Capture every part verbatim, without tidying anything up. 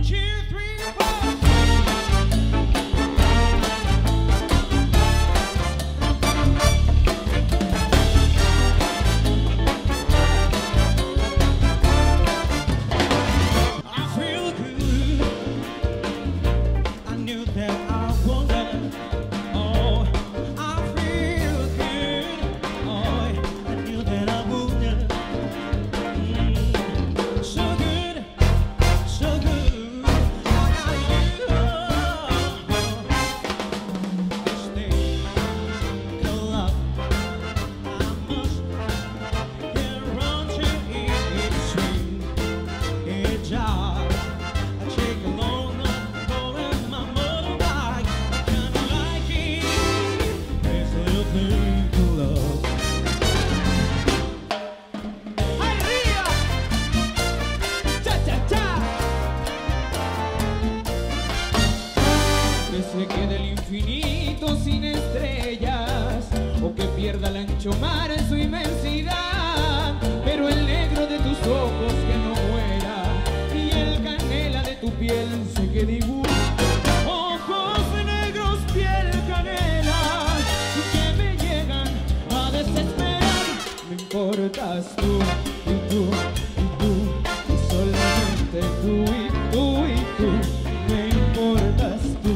Sin estrellas, o que pierda el ancho mar en su inmensidad, pero el negro de tus ojos que no muera y el canela de tu piel se quede igual. Ojos negros, piel canela, que me llegan a desesperar. Me importas tú y tú y tú y solamente tú y tú y tú. Me importas tú.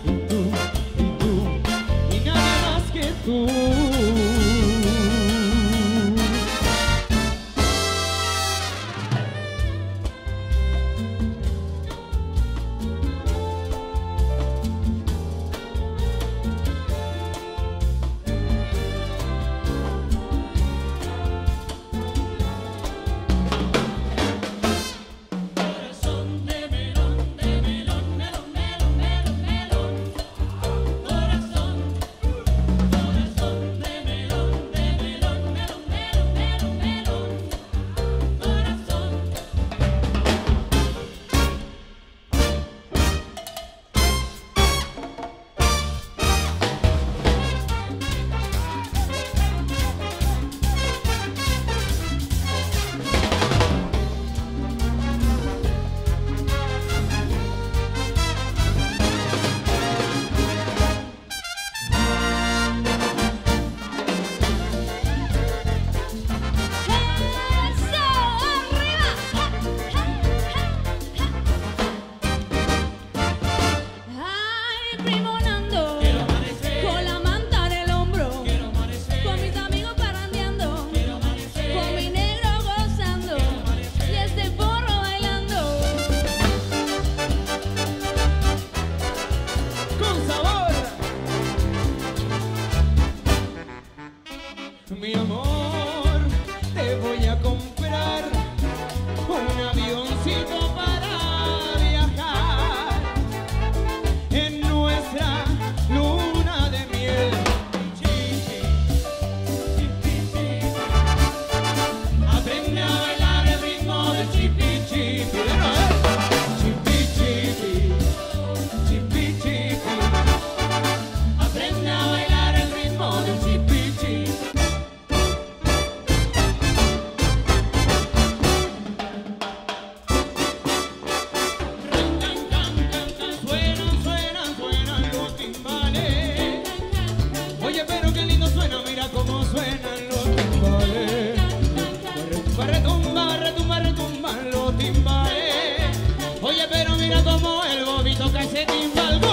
Tú. Mi amor, te voy a comprar un avioncito para viajar en nuestra luna de miel. Aprende a bailar el ritmo del chipi chipi. Chipi chipi, chipi chipi. Aprende a bailar el ritmo del chipi chipi. Cómo suenan los timbales, retumba, retumba, retumban los timbales. Oye, pero mira cómo el bobito que ese timbal.